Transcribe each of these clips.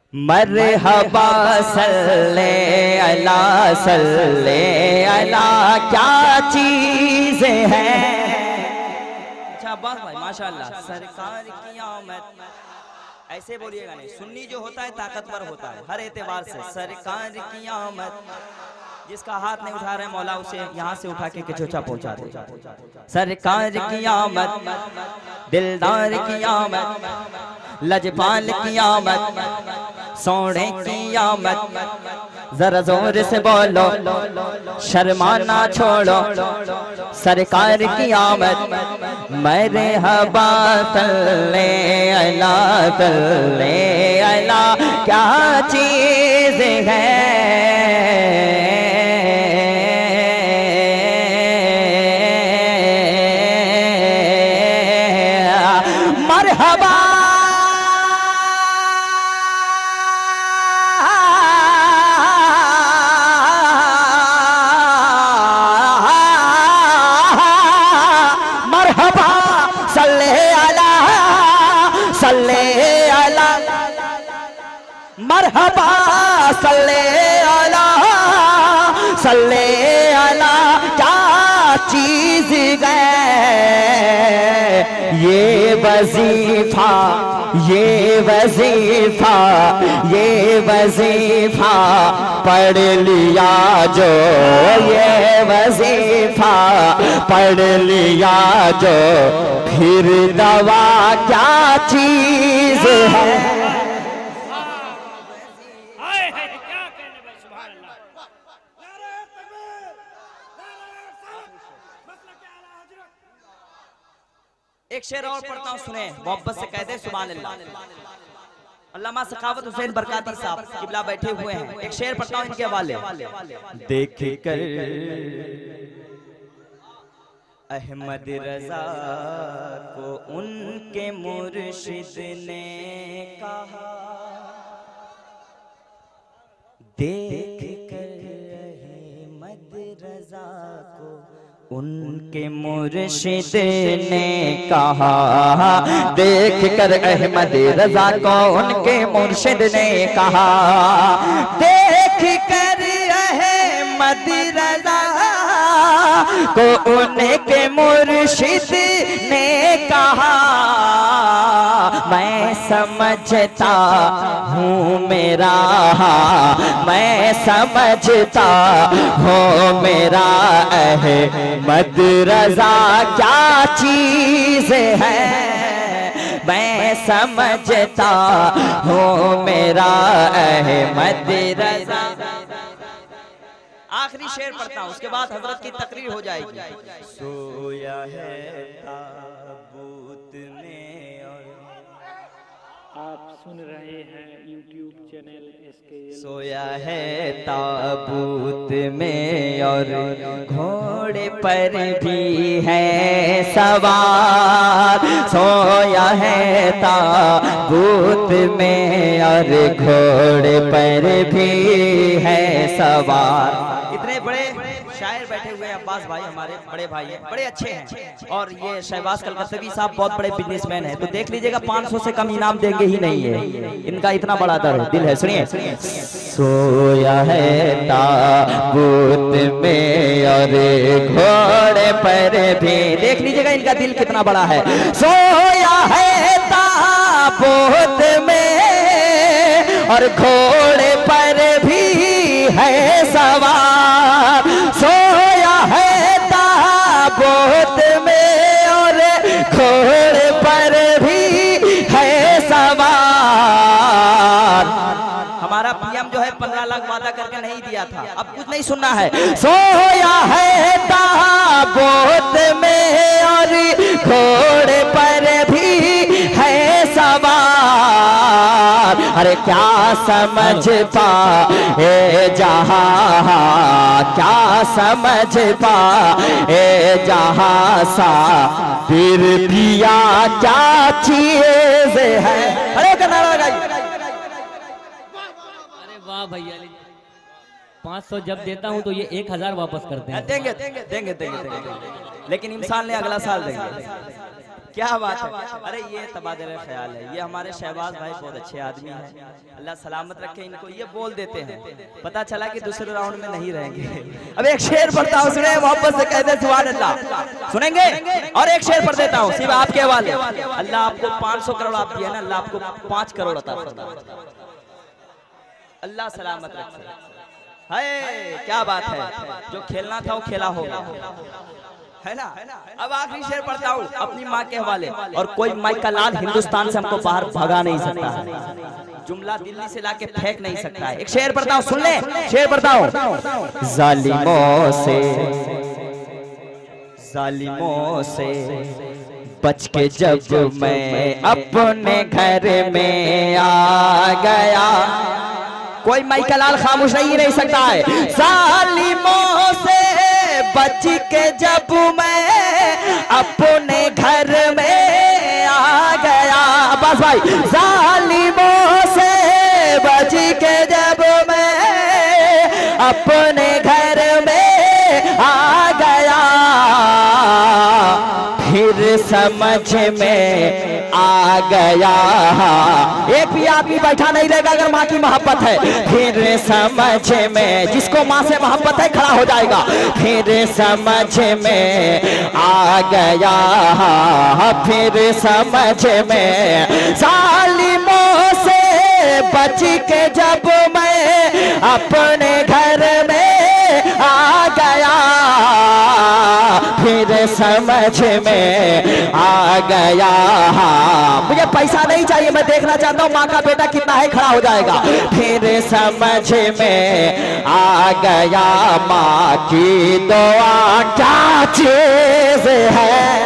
मरहबा सल्ले अला क्या चीज है। अच्छा अब्बास भाई माशाल्लाह, सरकार की आमद ऐसे बोलिएगा नहीं। सुन्नी जो होता है ताकतवर होता है हर एतबार से। सरकार की आमद, जिसका हाथ नहीं उठा रहे मौला उसे यहाँ से उठा के चोचा पहुंचा दे। सरकार की आमद, दिलदार की आमद, लजपाल की आमद, सोने की आमद। जरा जोर से बोलो, शर्माना छोड़ो। सरकार की आमद, मरहबा सल्ले अला क्या चीज है। मरहबा मरहबा सल्ले अला मरहबा सल्ले अला क्या चीज गए। ये वजीफा पढ़ लिया जो, ये वजीफा पढ़ लिया जो, फिर दवा क्या चीज है। एक शेर और पढ़ता हूँ, सुने मोहब्बत से कह दे सुभान अल्लाह। अल्लामा सखावत हुसैन बरकाती साहब किबला बैठे हुए हैं। एक शेर पढ़ता हूँ इनके हवाले। देख कर अहमद रजा को उनके मुर्शिद ने कहा, देख कर अहमद रजा को उनके मुर्शिद ने कहा, देख कर अहमद रजा को उनके मुर्शिद ने कहा, देख कर अहमद रजा को उनके मुर्शिद ने कहा, मैं समझता हूँ मेरा, मैं समझता हूँ मेरा अहमद रजा क्या चीज है। मैं समझता हूँ मेरा अहमद रजा। आखिरी शेर पढ़ता हूँ, उसके बाद हजरत की तकरीर हो जाएगी। सोया है ताबूत में और आप सुन रहे हैं यूट्यूब चैनल SKL। सोया है ताबूत में और घोड़े पर भी है सवार। सोया है ताबूत में और घोड़े पर भी है सवार। इतने बड़े शायर बैठे हुए हैं अब्बास भाई, हमारे बड़े भाई हैं, बड़े अच्छे हैं। और ये शहबाज कलकत्तवी साहब बहुत बड़े बिजनेसमैन हैं, तो देख लीजिएगा 500 से कम इनाम देंगे ही नहीं है। इनका इतना बड़ा दिल है। सुनिए, सोया है ताबूत में और घोड़े पर भी, देख लीजिएगा इनका दिल कितना बड़ा है। सोया है ताबूत में और घोड़े पर भी है सवार। सोया है ताबूत में और घोड़े पर भी है सवार। हमारा पीएम जो है 15 लाख वादा करके नहीं दिया था, अब कुछ नहीं सुनना है। सोया है ताबूत में और घोड़े पर भी है सवार। अरे क्या समझ पाए जहां, क्या समझ पाए जहां सा, फिर पिया क्या चीज है। अरे नारा लगाइए। अरे वाह भैया, 500 जब देता हूं तो ये 1000 वापस करते हैं। देंगे, लेकिन इंसान ने अगला साल देंगे। क्या बात है। अरे ये तबादला ख्याल है, ये हमारे शहबाज भाई बहुत अच्छे आदमी हैं, अल्लाह सलामत रखे इनको। ये बोल देते हैं, पता चला कि दूसरे राउंड में नहीं रहेंगे। अब एक शेर पढ़ता हूँ, सुने मोहब्बत से कहते सुभान अल्लाह, सुनेंगे। और एक शेर पढ़ देता हूँ सिर्फ आपके हवाले। अल्लाह आपको 500 करोड़ आप दिया ना, अल्लाह आपको 5 करोड़ अता फरमाए, अल्लाह सलामत रखे। है क्या बात है, जो खेलना था वो खेला होगा, है ना। अब आखिरी शेर पढ़ता हूँ अपनी माँ के हवाले। और कोई माइक का लाल हिंदुस्तान से हमको बाहर भगा नहीं सकता है, जुमला दिल्ली से लाके फेंक नहीं सकता है। एक शेर पढ़ता हूँ, सुन ले, शेर पढ़ता हूँ। जालिमों से बच के जब मैं अपने घर में आ गया, कोई माइक का लाल खामोश नहीं सकता है। जालिमों से बच के जब मैं अपने घर में आ गया, बस भाई। जालिमों से बच के जब मैं अपने घर में आ गया, फिर समझ में आ गया। एक भी आदमी बैठा नहीं रहेगा अगर माँ की मोहब्बत है। फिर समझ में, जिसको माँ से मोहब्बत है खड़ा हो जाएगा। फिर समझ में आ गया, फिर समझ में। जालिमों से बच के जब मैं अपने घर में आ गया, फिर समझ में आ गया। मुझे पैसा नहीं चाहिए, मैं देखना चाहता हूँ माँ का बेटा कितना है, खड़ा हो जाएगा। फिर समझ में आ गया, माँ की दुआ क्या चीज है।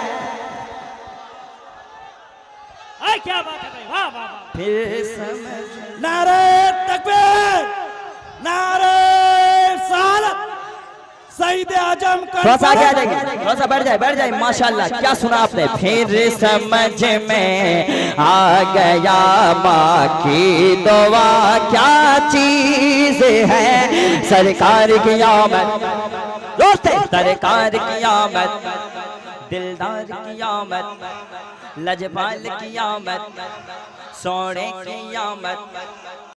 क्या बात है भाई, वाह वाह वाह। फिर समझ, नारे तकबीर, नारे सालत, सईद आजम का थोड़ा सा आगे आ जाएंगे, थोड़ा सा बैठ जाए। माशाल्लाह, क्या सुना आपने। फिर समझ में आ गया, माँ की दुआ क्या चीज है। सरकार की आमद, दोस्त सरकार की आमद, दिलदार की आमद, लजपाल की आमद, सोने की आमद।